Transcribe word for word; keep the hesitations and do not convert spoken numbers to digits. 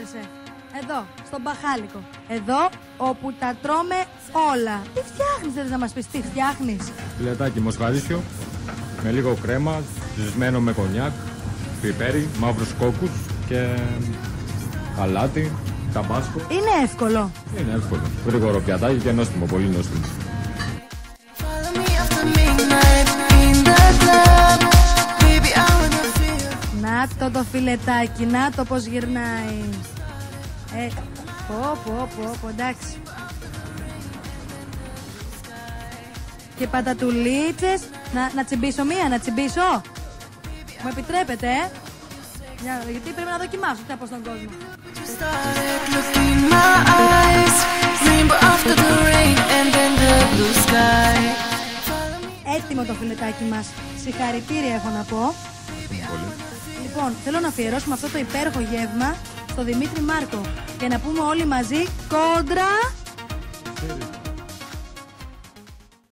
κάθεσαι. Εδώ, στον μπαχάλικο. Εδώ, όπου τα τρώμε όλα. Τι φτιάχνεις, δεν να μας πεις τι φτιάχνεις? Φιλετάκι μοσχαρίσιο, με λίγο κρέμα, ζυσμένο με κονιάκ, πιπέρι, μαύρους κόκκους και αλάτι, ταμπάσκο. Είναι εύκολο. Είναι εύκολο. Γρήγορο πιατάκι και νόστιμο, πολύ νόστιμο. Να το το φιλετάκι, να το πως γυρνάει. Ε, πω πω πω πω, εντάξει. Και πατατουλίτσες. Να, να τσιμπήσω μία, να τσιμπήσω. Μου επιτρέπετε, ε? Για, γιατί πρέπει να δοκιμάσω τι θα πω στον κόσμο. Έτοιμο το φιλετάκι μας. Συγχαρητήρια έχω να πω. Πολύ. Λοιπόν, θέλω να αφιερώσουμε αυτό το υπέροχο γεύμα στο Δημήτρη Μάρκο και να πούμε όλοι μαζί κόντρα.